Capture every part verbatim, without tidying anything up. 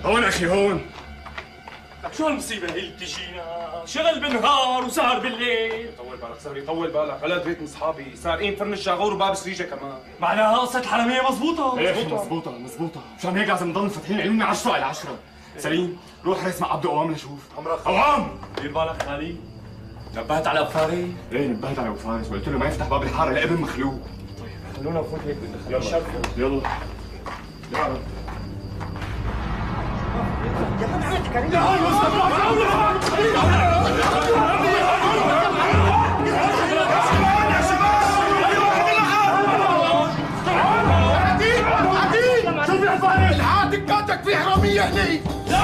هون اخي هون. لك شو هالمصيبة هي اللي بتجينا؟ شغل بالنهار وسهر بالليل. طول بالك صبري، طول بالك، على بيت من اصحابي سارقين فرن الشاغور وباب سريجه كمان. معناها قصة الحرامية مزبوطة. ايه مزبوطة مزبوطة، مشان هيك لازم نضل فاتحين عيوننا عشرة على عشرة. سليم روح ريس مع عبدو قوام لشوف. أمرك قوام. دير بالك خالي. نبهت على أبو فارس؟ ايه نبهت على ابو فارس وقلت له ما يفتح باب الحارة لابن مخلوق. طيب خلونا نفوت هيك بالدخل. يلا يلا يلا دكاتك في حرامية هني.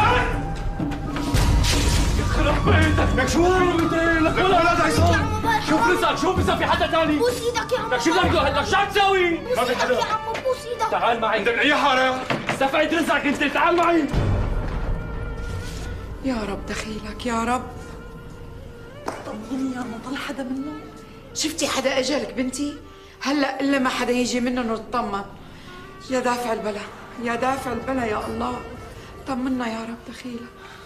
يخرب بيتك لك شو انت لك ولا هذا عصام. شوف رزقك شوف اذا في حدا ثاني. بوس ايدك يا عمو. لك شو بدك لك شو عم تساوي؟ بوس ايدك يا عمو بوس ايدك. تعال معي. عندك اي حارة؟ استفعد رزقك انت تعال معي. يا رب دخيلك يا رب. طمني يا عمو طلع حدا منه؟ شفتي حدا اجلك بنتي؟ هلا الا ما حدا يجي منهم نطمن. يا دافع البلا يا دافع البلا يا الله، طمنا يا رب دخيلك.